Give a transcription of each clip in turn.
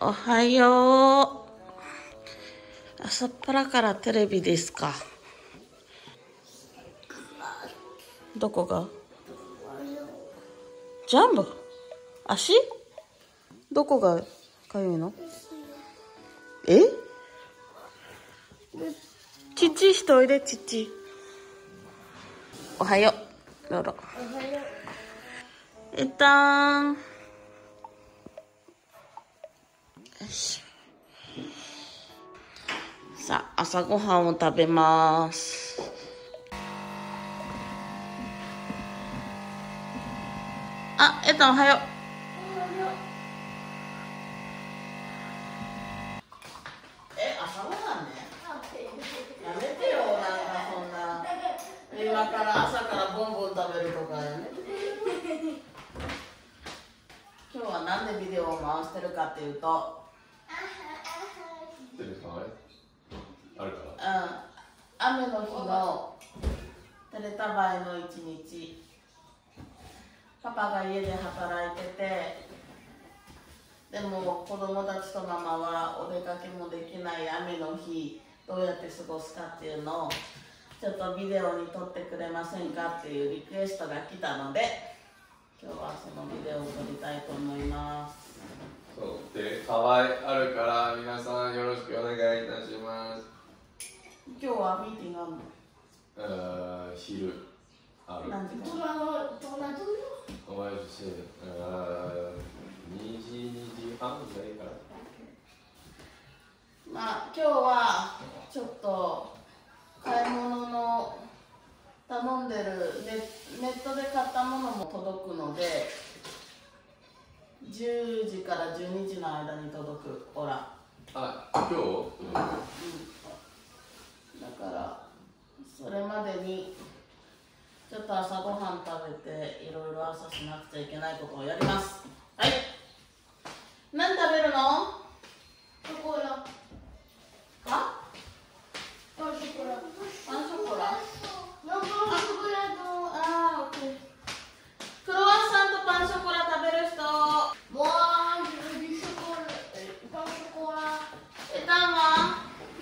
おはよう。朝っぱらからテレビですか。どこが？ジャンボ？足？どこがかゆいの？え？ちっちい人おいで、ちっち。おはよう。どうぞ。よし。さあ、朝ごはんを食べます。あ、おはよう。朝ごはんね。やめてよ、なんかそんな。今から朝からボンボン食べるとかやめて。今日はなんでビデオを回してるかっていうと、あるから。雨の日のテレタバイの一日。パパが家で働いてて、でも子供たちとママはお出かけもできない雨の日、どうやって過ごすかっていうのをちょっとビデオに撮ってくれませんかっていうリクエストが来たので、今日はそのビデオを撮りたいと思います。 そうで、河合あるから皆さんよろしくお願いいたします。 今日はミーティングあるの？ 昼ある。 何時間？ お前として2時半ぐらいから。 まあ今日はちょっと買い物の頼んでるネットで買ったものも届くので、10時から12時の間に届く。ほら。 あ、今日？ だからそれまでにちょっと朝ごはん食べていろいろ朝しなくちゃいけないことをやります。はい。何食べるの？ショコラ。は？パンショコラ。パンショコラ？あー、オッケー。クロワッサンとパンショコラ食べる人？エタンは？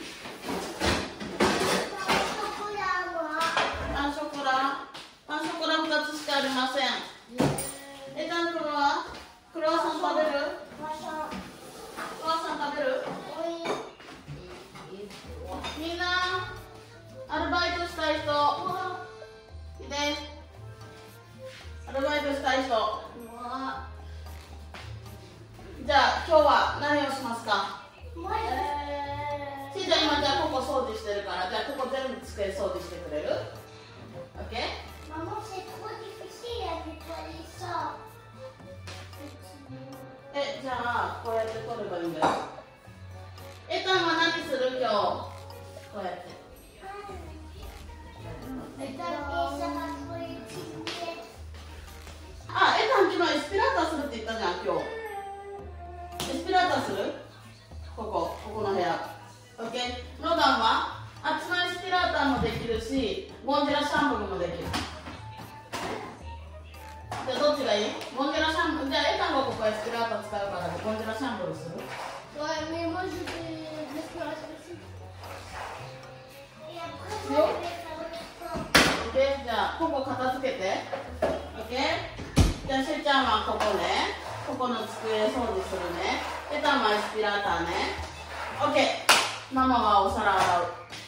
パンショコラ2つしかありません。エタン君は？クロワッサン食べる？クロワッサン食べる？みんなアルバイトしたい人いで。アルバイトしたい人。じゃあ今日は何をしますか？ちいちゃん今じゃあここ掃除してるから、じゃあここ全部机掃除してくれる？ OK？ じゃあこうやって取ればいいんだよ。エタンは何する今日？こうやって。あ、エタン昨日エスピラータするって言ったじゃん、今日。エスピラータする？ここの部屋。OK？ ロガンはあっちのエスピラータもできるし、ゴンジラシャンプルもできる。じゃあどっちがいい？ゴンジラシャンプル。じゃあエタンがここエスピラータ使うからゴンジラシャンプルする？OK？ じゃあここ片付けて。OK？ じゃあしゅうちゃんはここね。ここの机掃除するね。エタンはエスピラータね。OK？ ママはお皿洗う。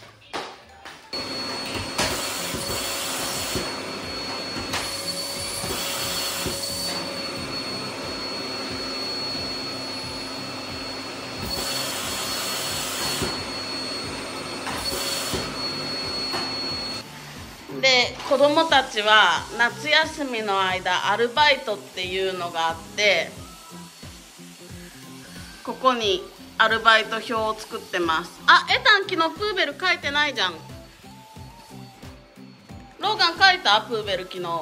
で、子供たちは夏休みの間アルバイトっていうのがあって、ここにアルバイト表を作ってます。あ、エタン昨日プーベル書いてないじゃん。ローガン書いた？プーベル昨日。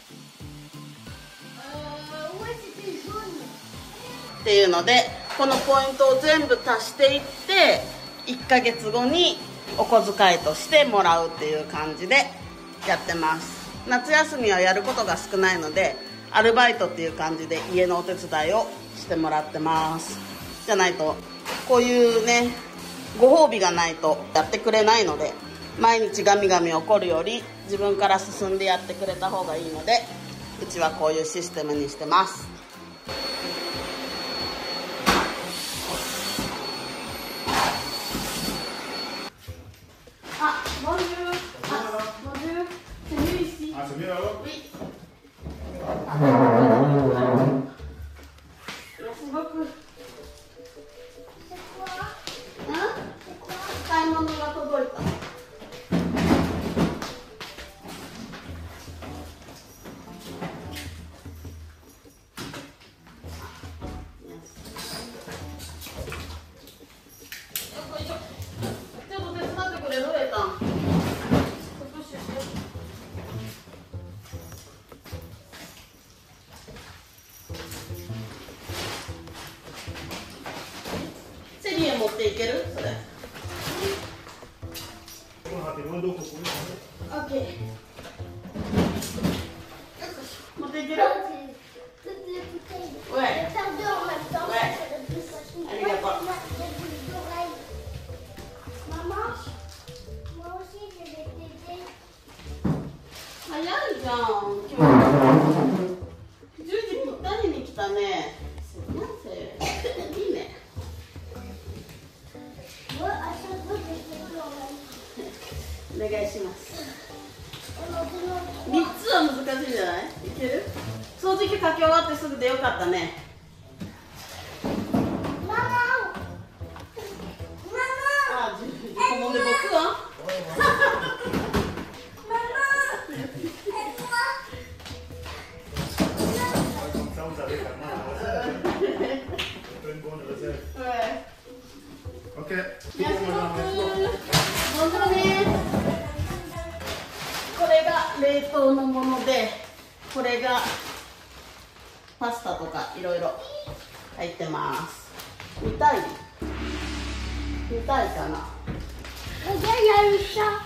っていうので、このポイントを全部足していって1ヶ月後にお小遣いとしてもらうっていう感じでやってます。夏休みはやることが少ないのでアルバイトっていう感じで家のお手伝いをしてもらってます。 じゃないと、こういうねご褒美がないとやってくれないので、毎日ガミガミ起こるより自分から進んでやってくれた方がいいので、うちはこういうシステムにしてます。あ、ボンジュール。ボンジュール。C'est mieux ici. Ah, c'est mieux là-bas? Oui. Merci beaucoup. C'est quoi? Hein? C'est quoi? 買い物が届いた。ちょっと手伝ってくれる？エタン。プッシュして。セリエ持っていける？それ。オッケー。持っていける？ Toutes les bouteilles. Ouais. Je vais faire deux en même temps. Ouais. C'est le plus facile. Allez, viens pas. J'ai des boucles d'oreilles. Maman, moi aussi je vais t'aider. 早いじゃん。今日10時ぴったりに来たね。すみません。いいね。 Moi, à chaque fois, je fais deux en même temps. お願いします。 On en demande 3 trois. つは難しいんじゃない？いける？掃除機かけ終わってすぐでよかったね。 Maman! Maman! あ、10個もで僕は？ Maman! Aide-moi! Comme ça, vous avez vraiment la recette. C'est une bonne recette. Ouais. Ok. Merci beaucoup. Bonjourね。これが冷凍のもので、これがパスタとかいろいろ入ってます。見たい？見たいかな？ Regarde, il y a le chat.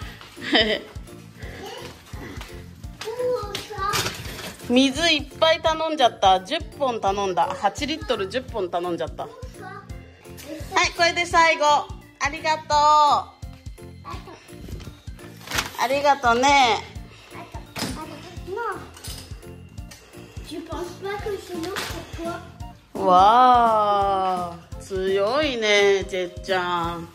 Où le chat? 水いっぱい頼んじゃった。10本頼んだ。8リットル10本頼んじゃった。はい、これで最後。ありがとう。ありがとうね。 Non. Tu penses pas que c'est non pour toi? わー、強いね、てっちゃん。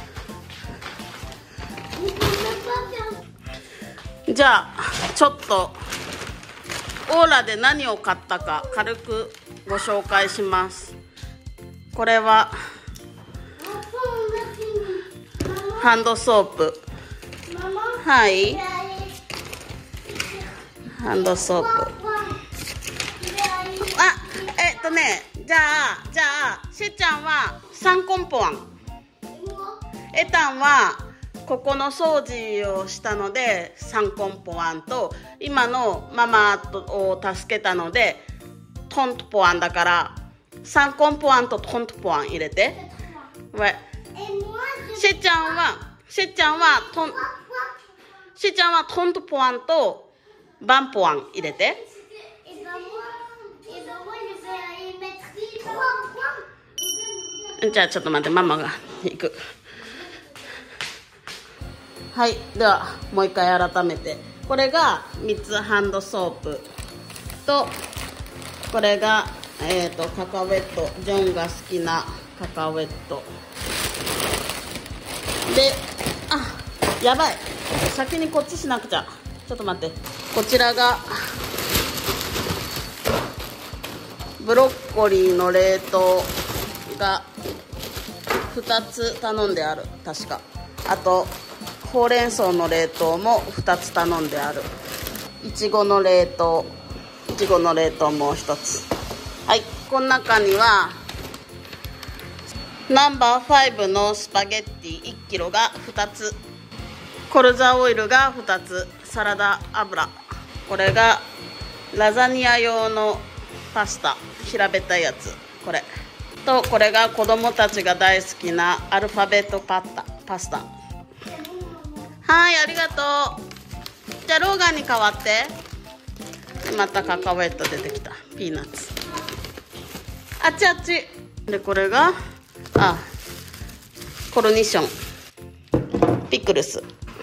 Tu peux pas faire. じゃあちょっとオーラで何を買ったか軽くご紹介します。これは Enfin, on a fini. Maman, ハンドソープ。 maman, はい、 je vais aller. ハンドソープ。 Papa, je vais aller. あ、じゃあしーちゃんは3コンポワン、 Et moi? エタンはここの掃除をしたので3コンポワンと、今のママを助けたのでトントポワンだから3コンポワンとトントポワン入れて。 Ouais. Et moi, je しーちゃんはトントポワンとバンポワン入れて。 Et ben moi, je vais aller mettre じゃあちょっと待って、ママが行く。はい、ではもう一回改めて、これが3つハンドソープと、これが、カカオウェット、ジョンが好きなカカオウェットで、あ、やばい、先にこっちしなくちゃ。ちょっと待って、こちらがブロッコリーの冷凍が2つ頼んである、確か。あとほうれん草の冷凍も2つ頼んである。いちごの冷凍もう1つ。はい、この中にはナンバー5のスパゲッティ1キロが2つ、コルザオイルが2つ、サラダ油、これがラザニア用のパスタ、平べったいやつ、これと、これが子供たちが大好きなアルファベットパスタ。はい、ありがとう。じゃあローガンに代わって。またカカオウェット出てきた。ピーナッツ。あっちあっち。 でこれがコルニッション、ピクルス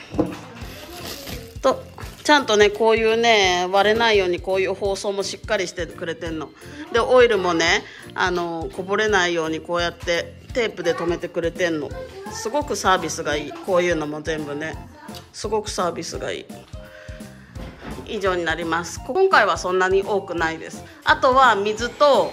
と、ちゃんとねこういうね割れないようにこういう包装もしっかりしてくれてんので、オイルもねこぼれないようにこうやってテープで留めてくれてんの。すごくサービスがいい。こういうのも全部ねすごくサービスがいい。以上になります。今回はそんなに多くないです。あとは水と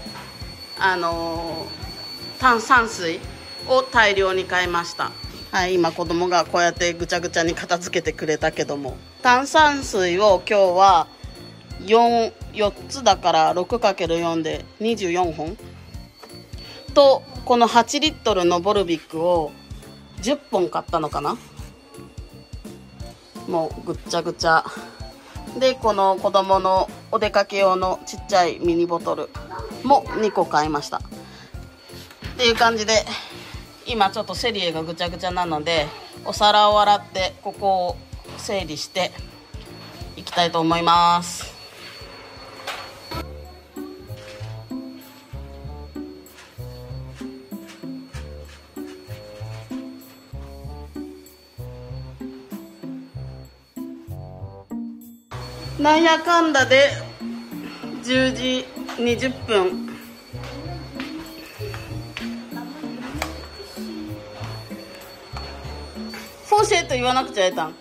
炭酸水を大量に買いました。はい、今子供がこうやってぐちゃぐちゃに片付けてくれたけども、炭酸水を今日は4つだから 6×4 で24本と、この8リットルのボルビックを10本買ったのかな。もうぐっちゃぐちゃで、この子供のお出かけ用のちっちゃいミニボトルも2個買いましたっていう感じで、今ちょっとセリエがぐちゃぐちゃなのでお皿を洗ってここを整理していきたいと思います。なんやかんだで10時20分。フォーシェと言わなくちゃえたん。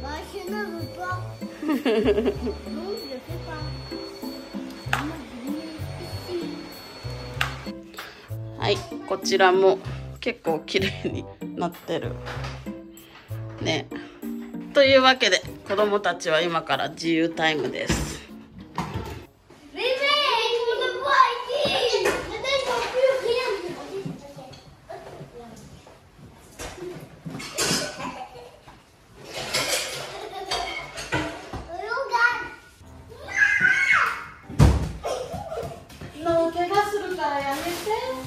はい、こちらも結構綺麗になってるね。というわけで子供たちは今から自由タイムです。の怪我するからやめて。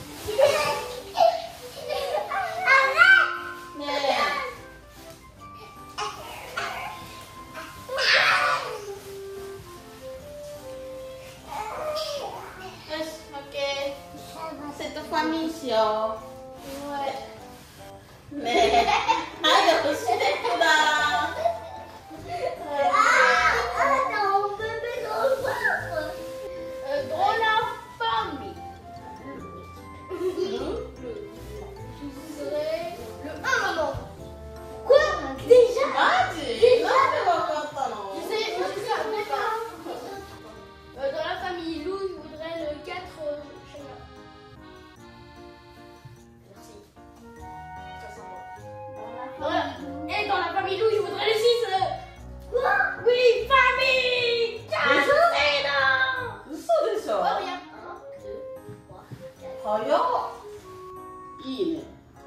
ファミしよう。ねえ、早くしてくだ。いいね。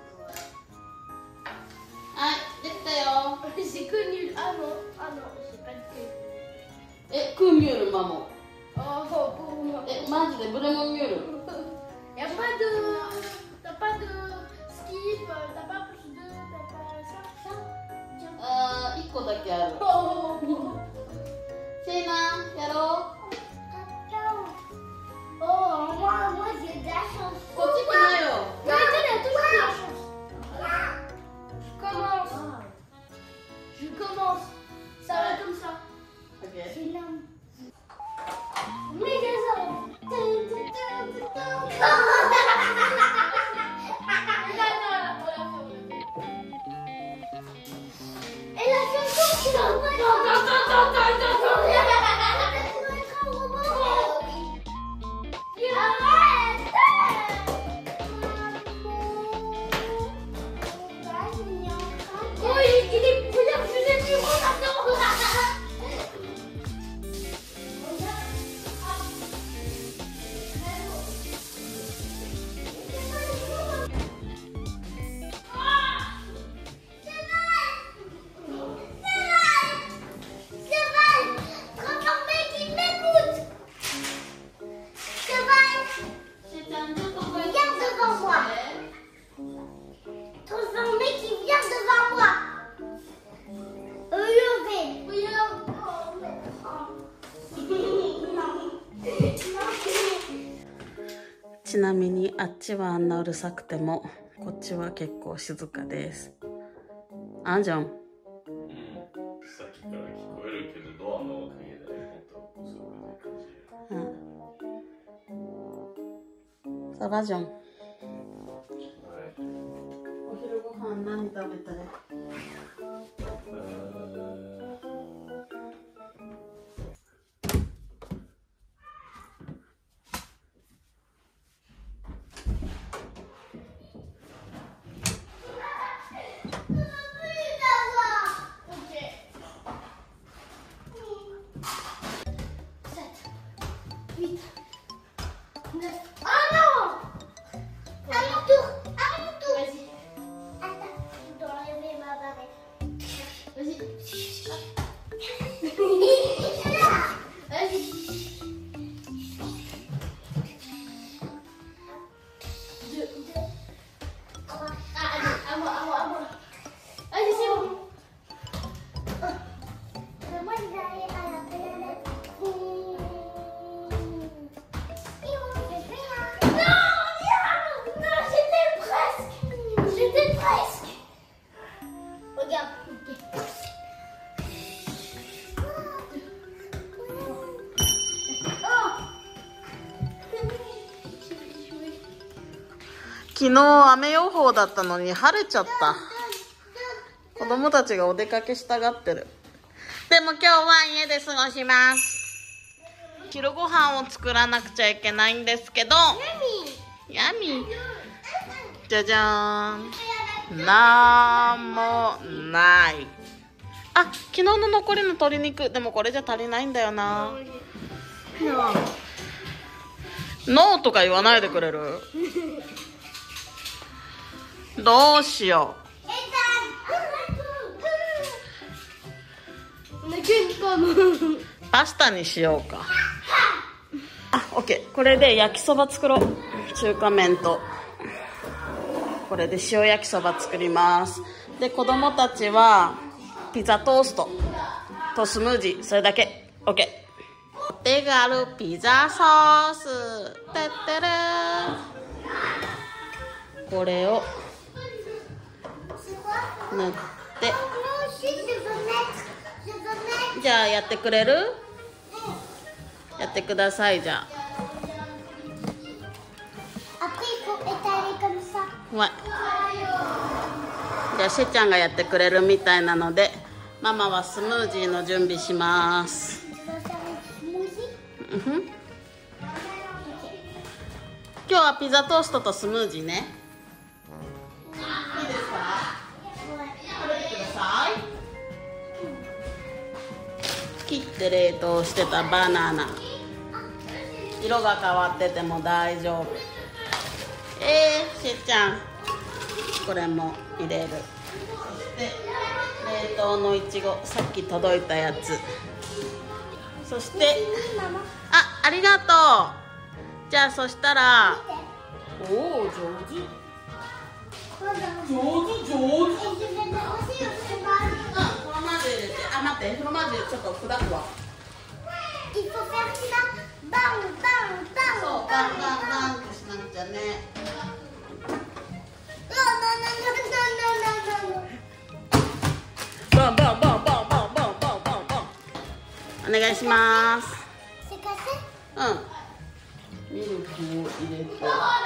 はい、できたよ。クーミュールマモ。マジでブレモンミュール。1個だけある。セイナ、やろう。こっち来なよ。 Je commence. Ça va comme ça. Ok. C'est énorme. Méga Et la chanson, tu l'envoies. あっちはあんなうるさくてもこっちは結構静かです。あんじゃん。 さっきから聞こえるけどドアのおかげで本当すごくいい感じ。 さあバージョン。 はい。 お昼ご飯何食べたい？昨日雨予報だったのに晴れちゃった。子供たちがお出かけしたがってる。でも今日は家で過ごします。昼ご飯を作らなくちゃいけないんですけど、ヤミーじゃじゃーん、なんもない。あ、昨日の残りの鶏肉、でもこれじゃ足りないんだよな。ノーとか言わないでくれる？どうしよう。パスタにしようか。あ、オッケー。これで焼きそば作ろう。中華麺とこれで塩焼きそば作ります。で、子供たちはピザトーストとスムージー、それだけ。オッケー。お手軽ピザソースてってる。これを塗って、じゃあやってくれる？やってください。じゃあはい、じゃあしーちゃんがやってくれるみたいなので、ママはスムージーの準備します。今日はピザトーストとスムージーね。いいですか？食べてください。切って冷凍してたバナナ、色が変わってても大丈夫。しーちゃん、これも入れる。そして冷凍のいちご、さっき届いたやつ。そしてありがとう。じゃあそしたら、おお、上手上手上手。フロマージュ入れて、あ、待って、フロマージュちょっと砕くわ。そう、バンバンバンってしなくちゃね。バンバンバンバンバンバンバンバンバン。お願いします。ミルクを入れて。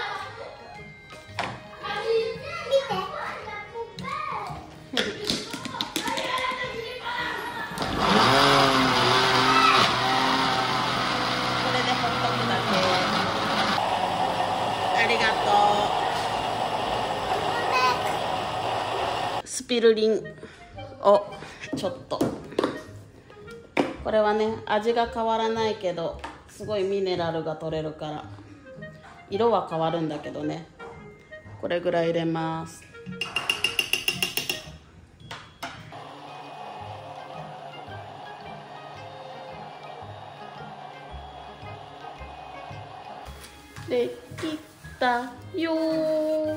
スピルリンをちょっと、これはね味が変わらないけどすごいミネラルが取れるから色は変わるんだけどね。これぐらい入れます。できたよー。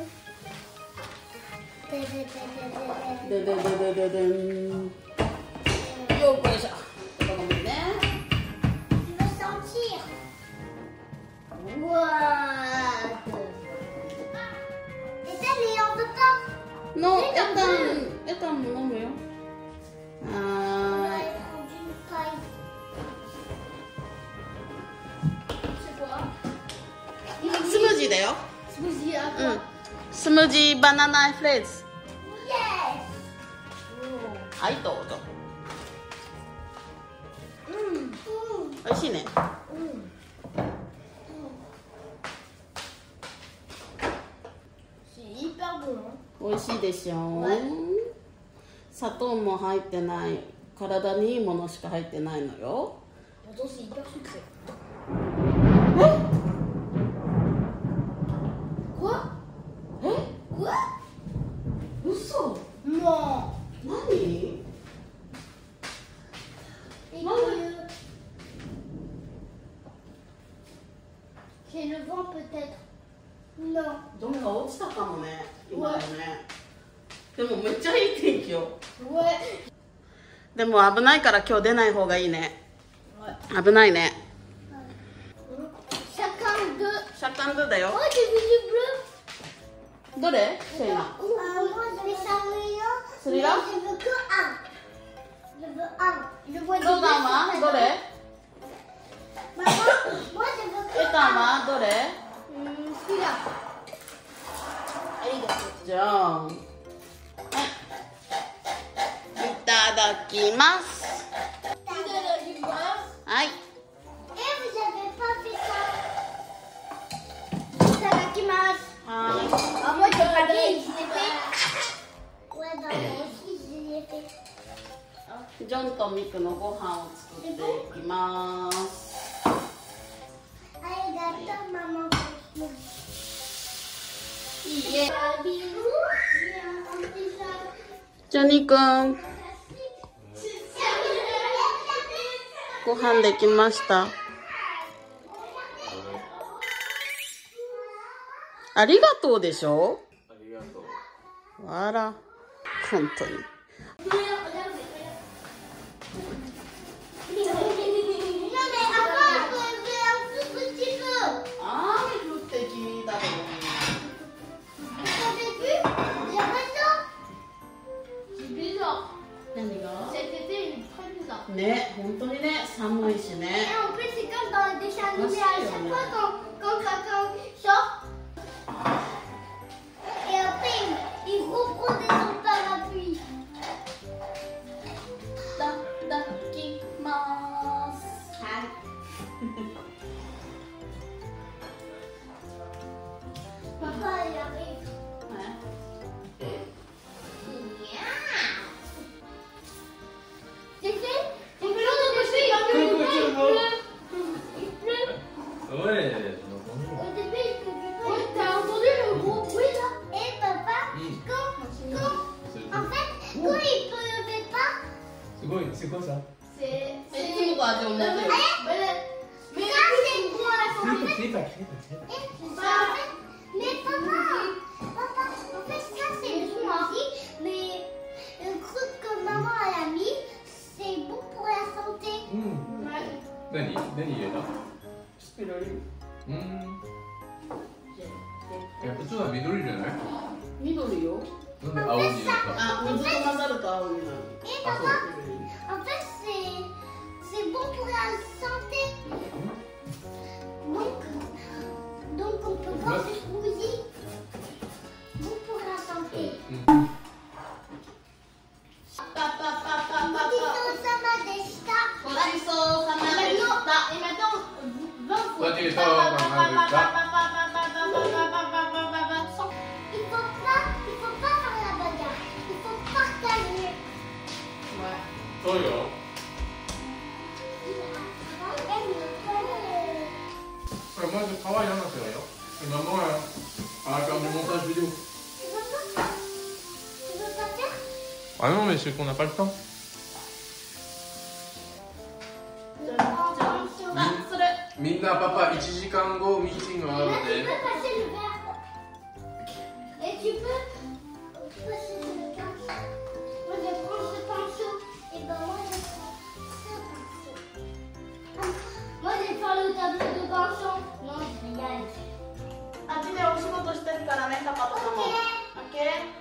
ででででででん。よっこいしょ。ごめんね。うわー。 のエタンも飲むよ。はーい。スムージーだよ。うん。スムージーバナナフレーズ。はいどうぞ。美味しいね。美味しいでしょ。砂糖も入ってない。体にいいものしか入ってないのよ。嘘。もう何？ C'est le vent peut-être. Non. どんか落ちたかもね。今のね。でもめっちゃいい天気よ。でも危ないから今日出ない方がいいね。危ないね。 Chacun deux. シャカンドゥだよ。 Oh, j'ai vu du bleu. どれ？シェイナ。 Moi, je vais celui-là. Celui-là? Mais je veux que un. Je veux un. Je vois ロダンはどれ？ Maman, moi, je veux que エタンはどれ？ celui-là. じゃあ、はい。いただきます。はい。 Et vous avez pas fait ça. Itadakimasu. は Ah, moi, j'ai pas dit, je l'ai fait. Ouais, bah, moi aussi, je l'ai fait. い。ジョンとミクのご飯を作っていきます。 Arigato, maman. いいえ。 Bisous. Un petit sac. ジョニーくん、ご飯できました。ありがとうでしょ。 ありがとう。 あら、本当に。雨降ってきたの何が？ね、本当にね、寒いしね。 En plus, c'est comme dans les dessins animés, à chaque fois quand quelqu'un sort, et après il reprend des son parapluie. いただきます。はい。 Papa, il arrive. おい、 Au début, il pleuvait pas. T'as entendu le gros bruit là? Et papa, en fait, quand il pleuvait pas, すごい、c'est quoi ça? c'est. いつもと味同じよ。 Mais ça, c'est pour la santé. 切れた。 Mais papa, en fait, ça c'est le smoothie, mais le truc que maman elle a mis, c'est bon pour la santé. 何入れた？ スピロリン。 普通は緑じゃない？ 緑よ。 なんで青になった？ あ、水と混ざると青になる。 Et papa, en fait, c'est bon pour la santé. Donc on peut boire du smoothie. Bon pour la santé. ごちそうさまでした。 ごちそうさまでした。 ごちそうさまでした。 Il faut pas faire la bagarre. Il faut partager. そうよ。これまず可愛い話だよ。Maman a faire du montage vidéo. Tu veux pas faire? Ah non, mais c'est qu'on n'a pas le temps. あ、それ。 みんなパパ1時間後ミーティングがあるの Là, tu で peux passer le verre. Et tu peux passer le pinceau. Moi, je prends ce pinceau. Et ben moi, je prends ce pinceau. Moi, je vais faire le tableau de pinceau. Non, je vais y aller. あっちでお仕事してるからね、パパとママ。オッケー。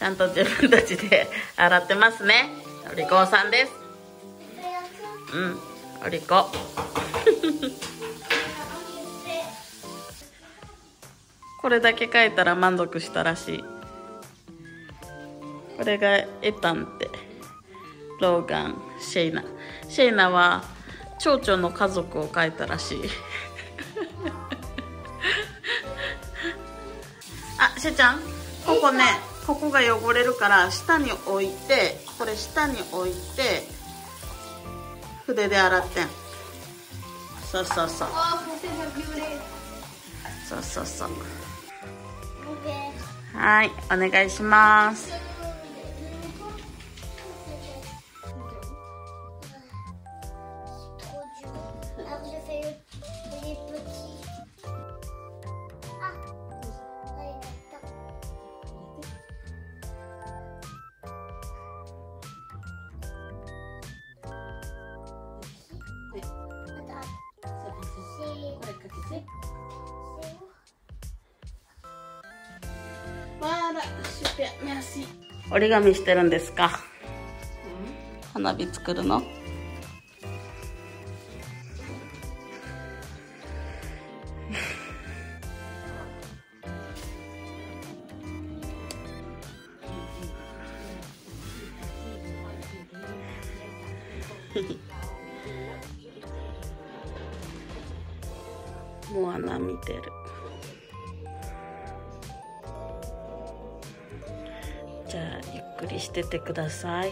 ちゃんと自分たちで洗ってますね。お利口さんです。お利口。これだけ書いたら満足したらしい。これがエタンって、ローガン、シェイナ。シェイナは蝶々の家族を書いたらしい。あ、しーちゃん、ここね、ここが汚れるから下に置いて、これ下に置いて筆で洗ってん。そうそうそう。そうそうそう。はい、お願いします。折り紙してるんですか？花火作るの？モアナ見てる。じゃあゆっくりしててください。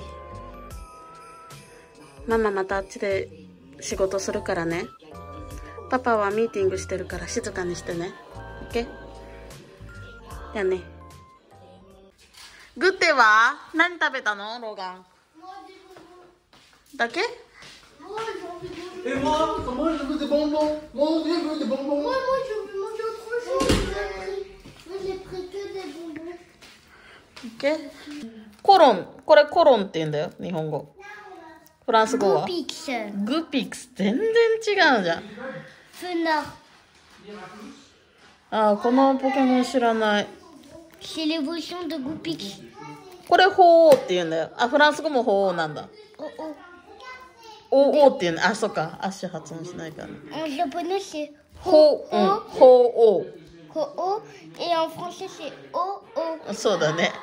ママまたあっちで仕事するからね。パパはミーティングしてるから静かにしてね。オッケー？じゃあね。グッテは何食べたの？ローガンだけ Et moi je veux des bonbons. Moi je veux des bonbons. Moi je veux manger autre chose. Moi j'ai pris que des bonbons. オッケー。コロン、これコロンって言うんだよ、日本語。フランス語はピクス。 グピクス。全然違うじゃん。 フナ。 ああ、このポケモン知らない。 C'est l'évolution de Goupix. これ鳳凰って言うんだよ。あ、フランス語も鳳凰なんだ。 Oh oh. おおっていうの。あ、そっか。足発音しないから。 En japonais c'est ほう、うん、鳳凰。 ho oh et en français c'est oh oh. そうだね。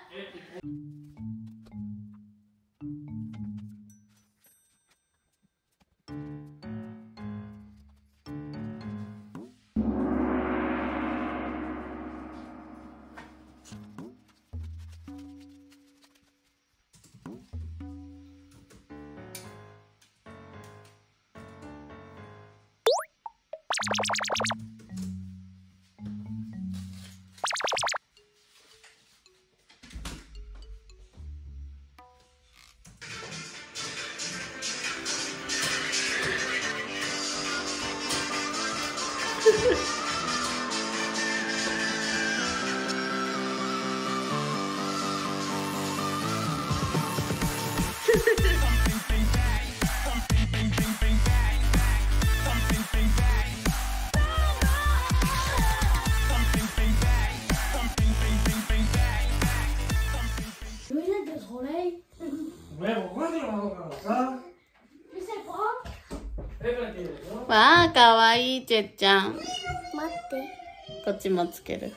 Mais pourquoi tu m'as comme ça? Mais c'est propre. わあ、かわいいちっちゃん。 待って。 こっちもつける。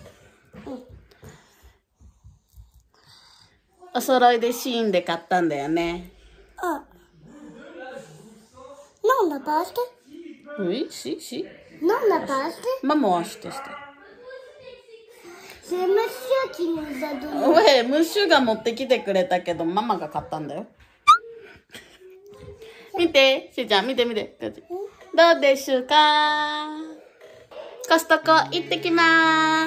お揃いでシーンで買ったんだよね。 Ah. Non, on n'a pas acheté. Oui, si. Non, on n'a pas acheté. ママはしてして。 C'est le monsieur qui nous a donné. ウェイ、ムッシュが持ってきてくれたけど、ママが買ったんだよ。見て、しーちゃん、見て。どうでしょうか？コストコ行ってきます。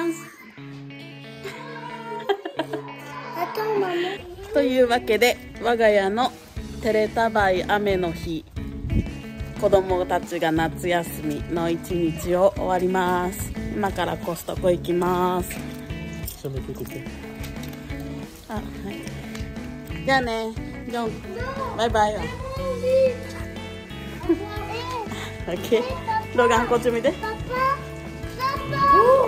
Attends, maman. というわけで、我が家のテレタバイ雨の日、子供たちが夏休みの一日を終わります。今からコストコ行きます。あ、はい。じゃあね、ジョン、バイバイよ。オッケー。ロガンこっち見て。 Papa.